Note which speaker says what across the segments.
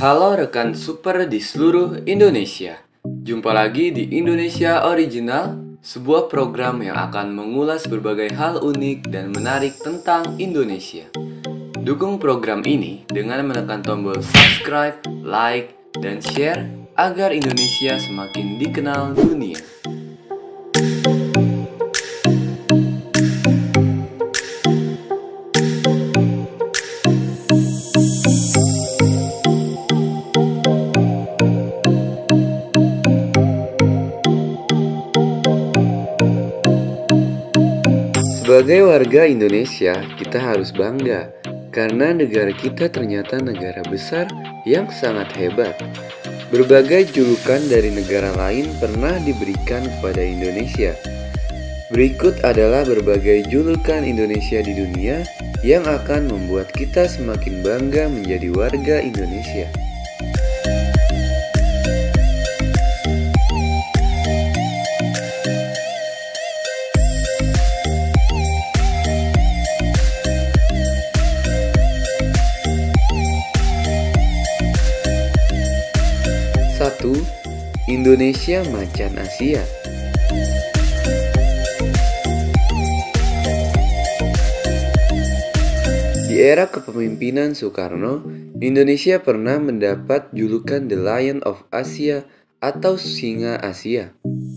Speaker 1: Halo rekan super di seluruh Indonesia. Jumpa lagi di Indonesia Original, sebuah program yang akan mengulas berbagai hal unik dan menarik tentang Indonesia. Dukung program ini dengan menekan tombol subscribe, like, dan share agar Indonesia semakin dikenal dunia. Sebagai warga Indonesia, kita harus bangga karena negara kita ternyata negara besar yang sangat hebat. Berbagai julukan dari negara lain pernah diberikan kepada Indonesia. Berikut adalah berbagai julukan Indonesia di dunia yang akan membuat kita semakin bangga menjadi warga Indonesia. Satu, Indonesia Macan Asia. Di era kepemimpinan Soekarno, Indonesia pernah mendapat julukan The Lion of Asia atau Singa Asia.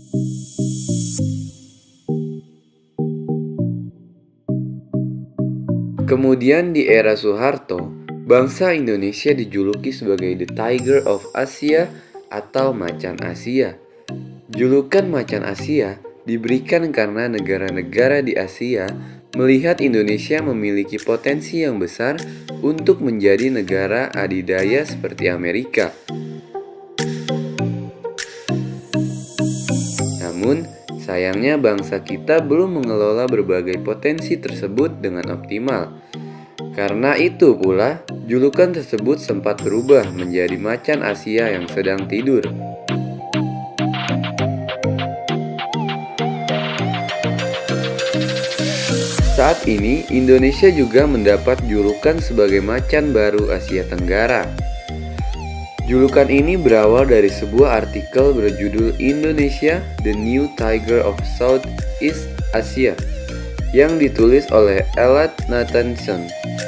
Speaker 1: Kemudian di era Soeharto, bangsa Indonesia dijuluki sebagai The Tiger of Asia atau Macan Asia. Julukan Macan Asia diberikan karena negara-negara di Asia melihat Indonesia memiliki potensi yang besar untuk menjadi negara adidaya seperti Amerika. Namun, sayangnya bangsa kita belum mengelola berbagai potensi tersebut dengan optimal. Karena itu pula, julukan tersebut sempat berubah menjadi Macan Asia yang sedang tidur. Saat ini, Indonesia juga mendapat julukan sebagai Macan Baru Asia Tenggara. Julukan ini berawal dari sebuah artikel berjudul Indonesia, The New Tiger of Southeast Asia, yang ditulis oleh Elad Nathanson.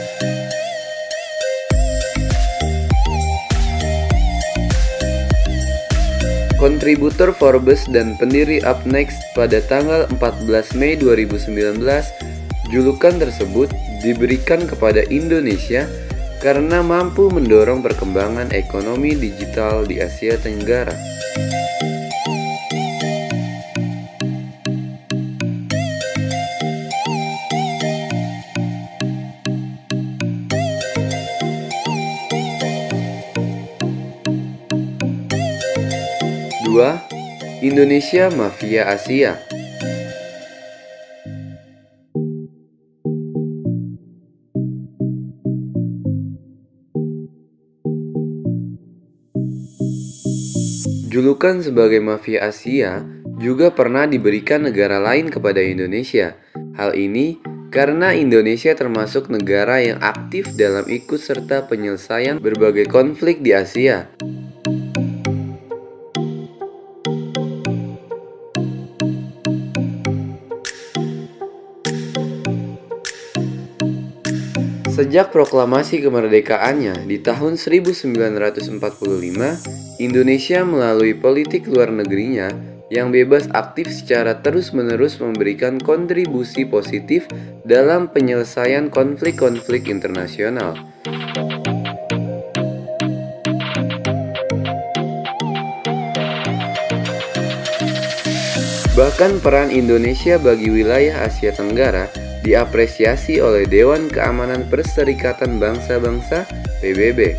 Speaker 1: Kontributor Forbes dan pendiri Upnext pada tanggal 14 Mei 2019, julukan tersebut diberikan kepada Indonesia karena mampu mendorong perkembangan ekonomi digital di Asia Tenggara. Dua, Indonesia Mafia Asia. Julukan sebagai Mafia Asia juga pernah diberikan negara lain kepada Indonesia. Hal ini karena Indonesia termasuk negara yang aktif dalam ikut serta penyelesaian berbagai konflik di Asia. Sejak proklamasi kemerdekaannya di tahun 1945, Indonesia melalui politik luar negerinya yang bebas aktif secara terus-menerus memberikan kontribusi positif dalam penyelesaian konflik-konflik internasional. Bahkan peran Indonesia bagi wilayah Asia Tenggara diapresiasi oleh Dewan Keamanan Perserikatan Bangsa-Bangsa (PBB).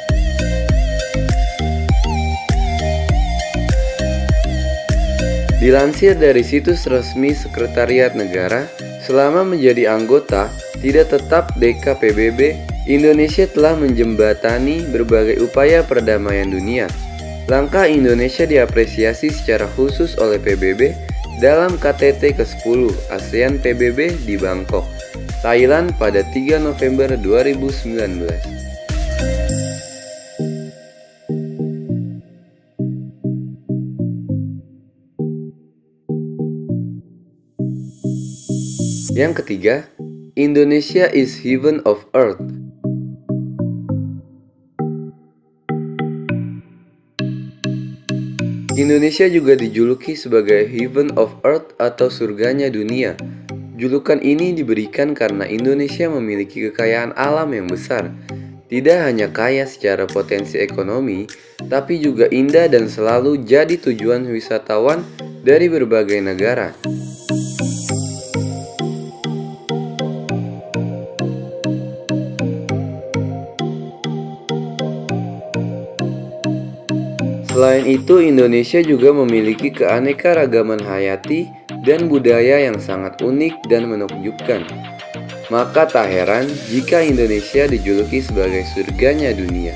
Speaker 1: Dilansir dari situs resmi Sekretariat Negara, selama menjadi anggota tidak tetap DKPBB, Indonesia telah menjembatani berbagai upaya perdamaian dunia. Langkah Indonesia diapresiasi secara khusus oleh PBB dalam KTT ke-10 ASEAN PBB di Bangkok, Thailand pada 3 November 2019. Yang ketiga, Indonesia is heaven of earth. Indonesia juga dijuluki sebagai heaven of earth atau surganya dunia. Julukan ini diberikan karena Indonesia memiliki kekayaan alam yang besar. Tidak hanya kaya secara potensi ekonomi, tapi juga indah dan selalu jadi tujuan wisatawan dari berbagai negara. Selain itu, Indonesia juga memiliki keanekaragaman hayati dan budaya yang sangat unik dan menakjubkan. Maka tak heran jika Indonesia dijuluki sebagai surganya dunia.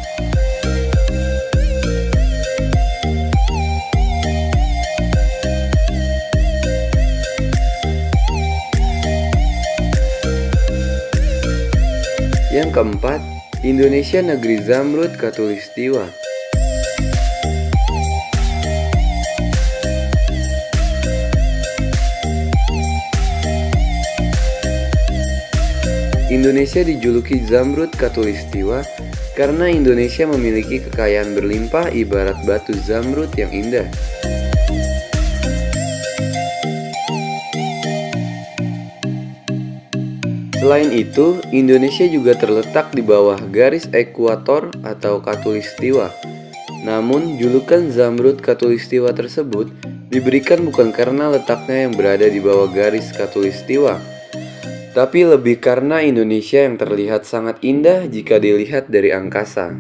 Speaker 1: Yang keempat, Indonesia negeri zamrud khatulistiwa. Indonesia dijuluki zamrud khatulistiwa karena Indonesia memiliki kekayaan berlimpah ibarat batu zamrud yang indah. Selain itu, Indonesia juga terletak di bawah garis ekuator atau khatulistiwa. Namun, julukan zamrud khatulistiwa tersebut diberikan bukan karena letaknya yang berada di bawah garis khatulistiwa, tapi lebih karena Indonesia yang terlihat sangat indah jika dilihat dari angkasa.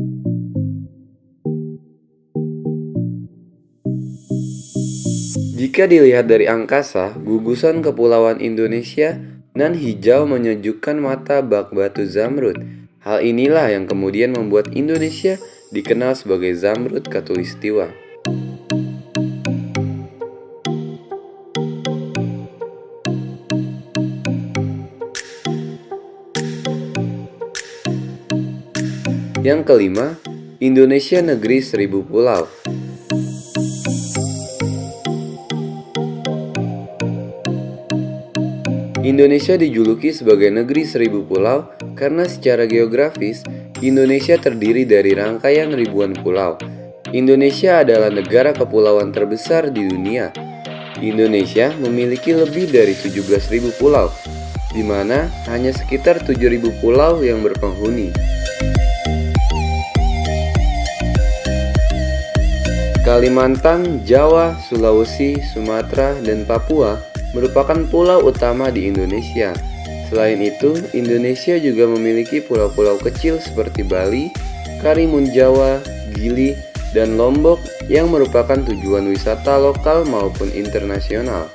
Speaker 1: Jika dilihat dari angkasa, gugusan kepulauan Indonesia nan hijau menyejukkan mata bak batu zamrud. Hal inilah yang kemudian membuat Indonesia dikenal sebagai zamrud khatulistiwa. Yang kelima, Indonesia negeri 1000 pulau. Indonesia dijuluki sebagai negeri 1000 pulau karena secara geografis, Indonesia terdiri dari rangkaian ribuan pulau. Indonesia adalah negara kepulauan terbesar di dunia. Indonesia memiliki lebih dari 17.000 pulau, di mana hanya sekitar 7.000 pulau yang berpenghuni. Kalimantan, Jawa, Sulawesi, Sumatera, dan Papua merupakan pulau utama di Indonesia. Selain itu, Indonesia juga memiliki pulau-pulau kecil seperti Bali, Karimun Jawa, Gili, dan Lombok yang merupakan tujuan wisata lokal maupun internasional.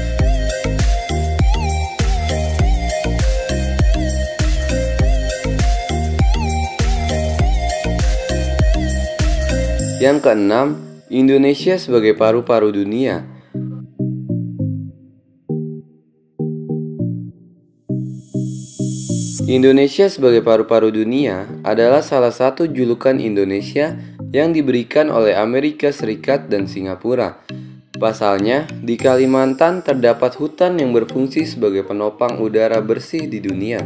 Speaker 1: Yang keenam, Indonesia sebagai paru-paru dunia. Indonesia sebagai paru-paru dunia adalah salah satu julukan Indonesia yang diberikan oleh Amerika Serikat dan Singapura. Pasalnya, di Kalimantan terdapat hutan yang berfungsi sebagai penopang udara bersih di dunia.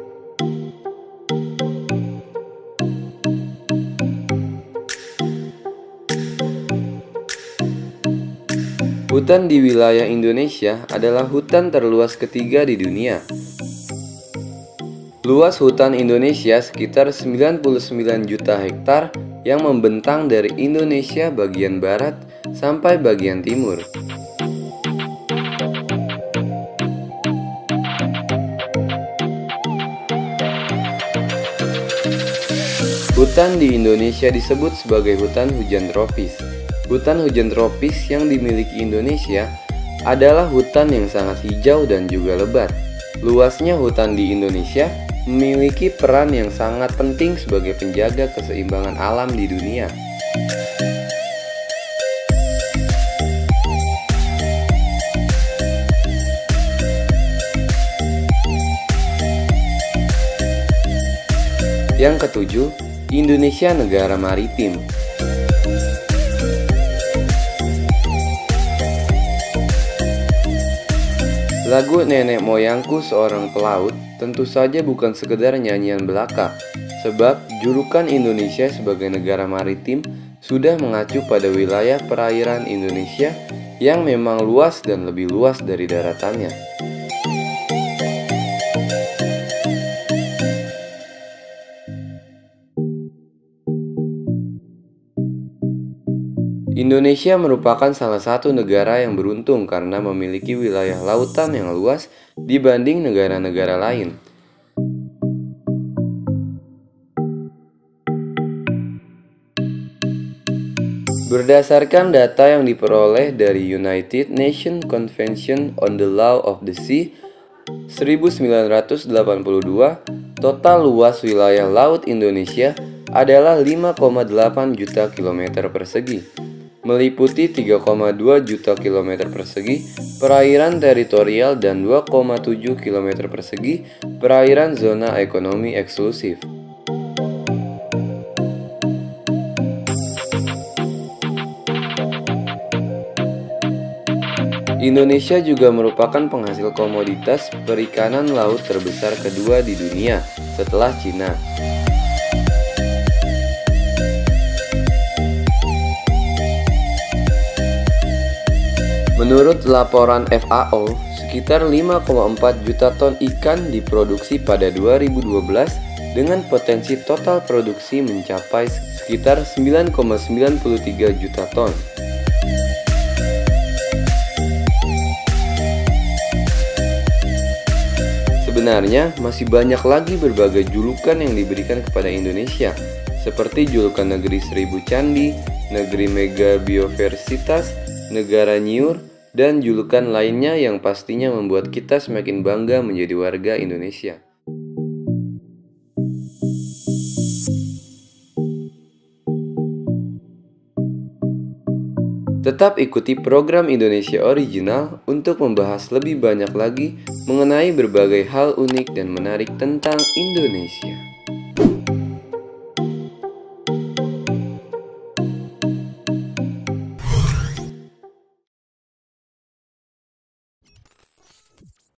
Speaker 1: Hutan di wilayah Indonesia adalah hutan terluas ketiga di dunia. Luas hutan Indonesia sekitar 99 juta hektar yang membentang dari Indonesia bagian barat sampai bagian timur. Hutan di Indonesia disebut sebagai hutan hujan tropis. Hutan hujan tropis yang dimiliki Indonesia adalah hutan yang sangat hijau dan juga lebat. Luasnya hutan di Indonesia memiliki peran yang sangat penting sebagai penjaga keseimbangan alam di dunia. Yang ketujuh, Indonesia negara maritim. Lagu Nenek Moyangku Seorang Pelaut tentu saja bukan sekedar nyanyian belaka, sebab julukan Indonesia sebagai negara maritim sudah mengacu pada wilayah perairan Indonesia yang memang luas dan lebih luas dari daratannya. Indonesia merupakan salah satu negara yang beruntung karena memiliki wilayah lautan yang luas dibanding negara-negara lain. Berdasarkan data yang diperoleh dari United Nations Convention on the Law of the Sea 1982, total luas wilayah laut Indonesia adalah 5,8 juta kilometer persegi, meliputi 3,2 juta kilometer persegi perairan teritorial dan 2,7 kilometer persegi perairan zona ekonomi eksklusif. Indonesia juga merupakan penghasil komoditas perikanan laut terbesar kedua di dunia setelah Cina. Menurut laporan FAO, sekitar 5,4 juta ton ikan diproduksi pada 2012 dengan potensi total produksi mencapai sekitar 9,93 juta ton. Sebenarnya masih banyak lagi berbagai julukan yang diberikan kepada Indonesia, seperti julukan negeri seribu candi, negeri mega biodiversitas, negara nyiur, dan julukan lainnya yang pastinya membuat kita semakin bangga menjadi warga Indonesia. Tetap ikuti program Indonesia Original untuk membahas lebih banyak lagi mengenai berbagai hal unik dan menarik tentang Indonesia.